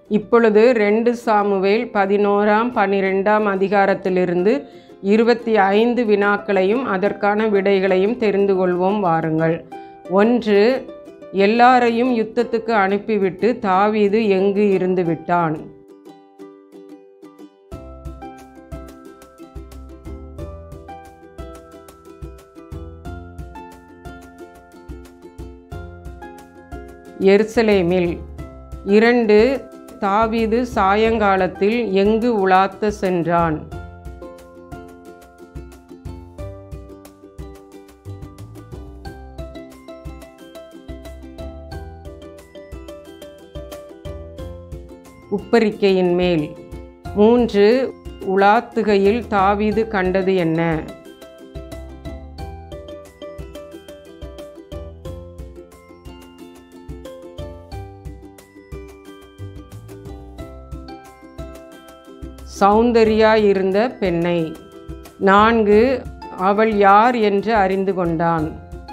இப்பொழுது 2 சாமுவேல் 11ஆம் 12ஆம் அதிகாரத்திலிருந்து 25 வினாக்களையும் அதற்கான விடைகளையும் தெரிந்து கொள்வோம் வாருங்கள். 1. எல்லாரையும் யுத்தத்துக்கு அனுப்பிவிட்டு தாவீது எங்கு இருந்து விட்டான்? எருசலேமில். 2. தாவீது சாயங்காலத்தில் எங்கு உலாத்த சென்றான்? உப்பரிக்கையின் மேல். 3. உலாத்துகையில் தாவீது கண்டது என்ன? சௌந்தர்யாயிருந்த பெண்ணை. 4. அவள் யார் என்று அறிந்து கொண்டான்?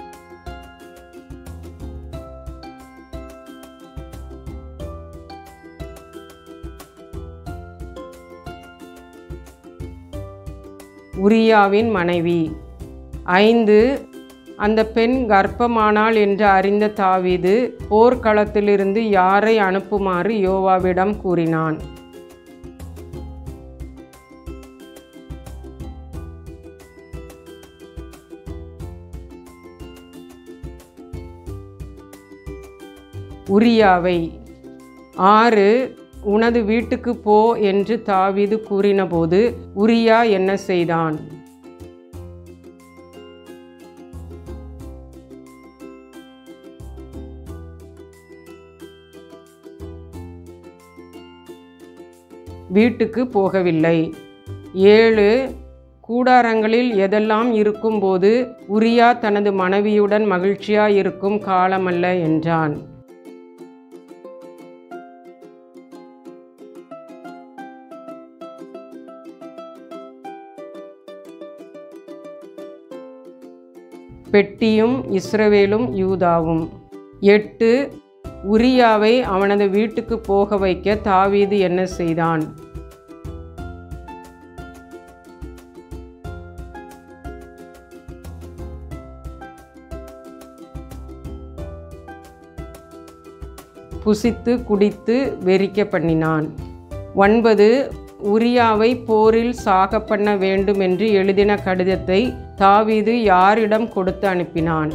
உரியாவின் மனைவி. 5. அந்த பெண் கர்ப்பமானாள் என்று அறிந்த தாவீது போர்க்களத்திலிருந்து யாரை அனுப்புமாறு யோவாவிடம் கூறினான்? உரியாவை. 6. உனது வீட்டுக்கு போ என்று தாவீது கூறினபோது உரியா என்ன செய்தான்? வீட்டுக்கு போகவில்லை. 7. கூடாரங்களில் எதெல்லாம் இருக்கும்போது உரியா தனது மனைவியுடன் மகிழ்ச்சியாயிருக்கும் காலமல்ல என்றான். பெட்டியும் இஸ்ரவேலும் யூதாவும். 8. உரியாவை அவனது வீட்டுக்கு போக வைக்க தாவீது என்ன செய்தான்? புசித்து குடித்து வெறிக்க பண்ணினான். 9. உரியாவை போரில் சாக பண்ண வேண்டும் என்று எழுதின கடிதத்தை தாவீது யாரிடம் கொடுத்து அனுப்பினான்?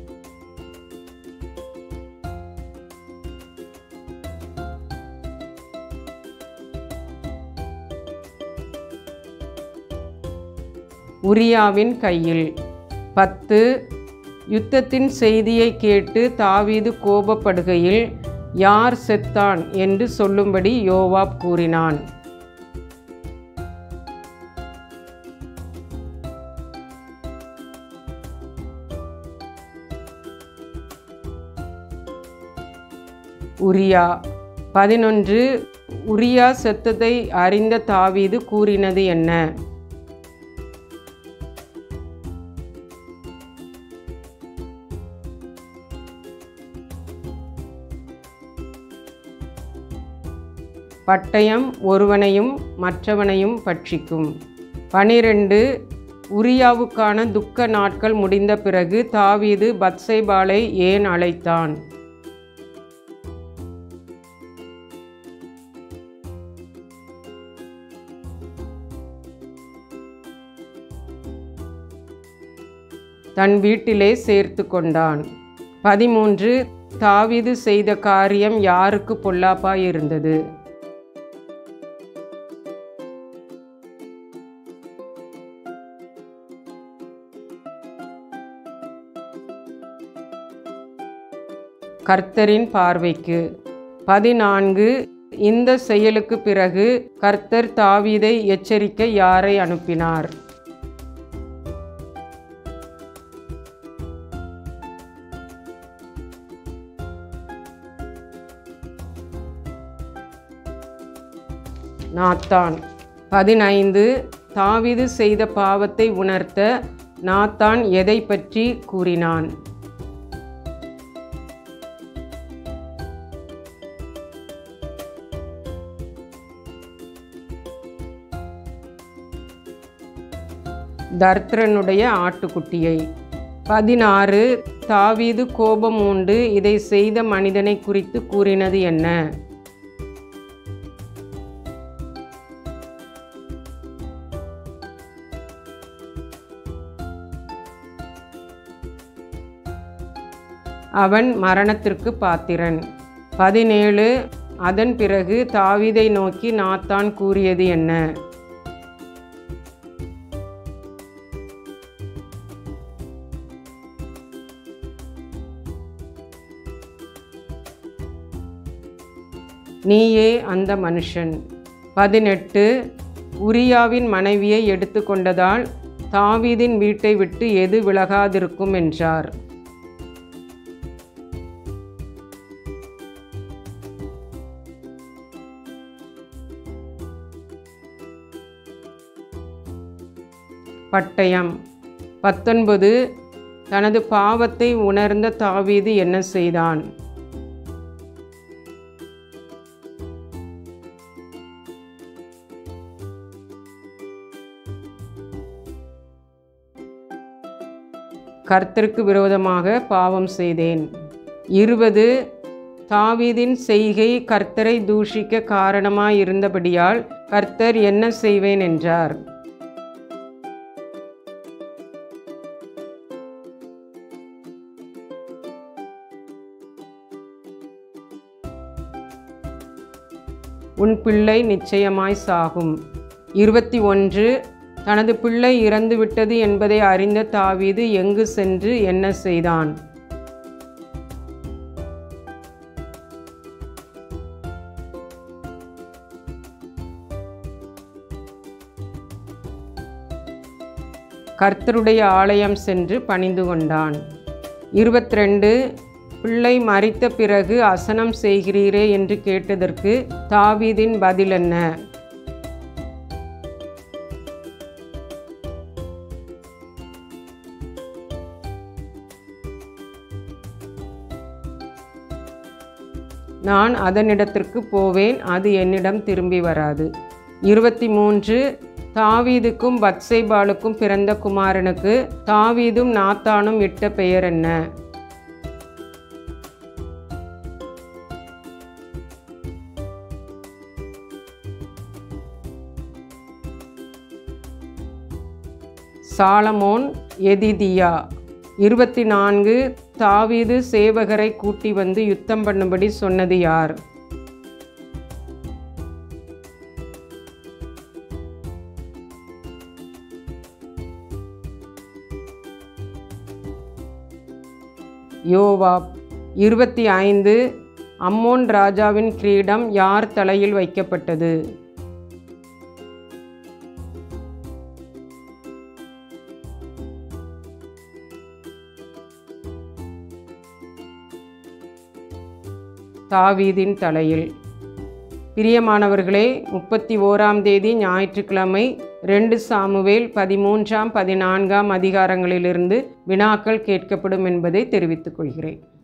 உரியாவின் கையில். 10. யுத்தத்தின் செய்தியை கேட்டு தாவீது கோபப்படுகையில் யார் செத்தான் என்று சொல்லும்படி யோவாப் கூறினான்? உரியா. 11. உரியா செத்ததை அறிந்த தாவீது கூறினது என்ன? பட்டயம் ஒருவனையும் மற்றவனையும் பட்சிக்கும். 12. உரியாவுக்கான துக்க நாட்கள் முடிந்த பிறகு தாவீது பத்சேபாளை ஏன் அழைத்தான்? தன் வீட்டிலே சேர்த்து கொண்டான். 13. தாவீது செய்த காரியம் யாருக்கு பொல்லாப்பாயிருந்தது? கர்த்தரின் பார்வைக்கு. 14. இந்த செயலுக்கு பிறகு கர்த்தர் தாவீதை எச்சரிக்க யாரை அனுப்பினார்? நாத்தான். 15. தாவீது செய்த பாவத்தை உணர்த்த நாத்தான் எதை பற்றி கூறினான்? தர்த்ரனுடைய ஆட்டுக்குட்டியை. 16 தாவீது கோபம் உண்டு இதை செய்த மனிதனை குறித்து கூறினது என்ன? அவன் மரணத்திற்கு பாத்திரன். 17 அதன் பிறகு தாவீதை நோக்கி நாத்தான் கூறியது என்ன? நீயே அந்த மனுஷன். 18 உரியாவின் மனைவியை எடுத்து கொண்டதால் தாவீதின் வீட்டை விட்டு எது விலகாதிருக்கும் என்றார். பட்டயம். 19 தனது பாவத்தை உணர்ந்த தாவீது என்ன செய்தான்? கர்த்தருக்கு விரோதமாக பாவம் செய்தேன். 20 தாவீதின் செய்கை கர்த்தரை தூஷிக்க காரணமாயிருந்தபடியால் கர்த்தர் என்ன செய்வேன் என்றார். உன் பிள்ளை நிச்சயமாய் சாகும். 21 தனது பிள்ளை இறந்துவிட்டது என்பதை அறிந்த தாவீது எங்கு சென்று என்ன செய்தான்? கர்த்தருடைய ஆலயம் சென்று பணிந்து கொண்டான். 22 பிள்ளை மரித்த பிறகு அசனம் செய்கிறீரே என்று கேட்டதற்கு தாவீதின் பதில் என்ன? நான் அதனிடத்திற்கு போவேன், அது என்னிடம் திரும்பி வராது. 23 தாவீதுக்கும் பத்சேபாளுக்கும் பிறந்த குமாரனுக்கு தாவீதும் நாத்தானும் இட்ட பெயர் என்ன? சாலமோன், எதிதியா. 24 தாவீது சேவகரை கூட்டி வந்து யுத்தம் பண்ணும்படி சொன்னது யார்? யோவாப். 25 அம்மோன் ராஜாவின் கிரீடம் யார் தலையில் வைக்கப்பட்டது? தாவீதின் தலையில். பிரியமானவர்களே, 31ஆம் தேதி ஞாயிற்றுக்கிழமை 2 சாமுவேல் 13, 14 அதிகாரங்களிலிருந்து வினாக்கள் கேட்கப்படும் என்பதை தெரிவித்துக் கொள்கிறேன்.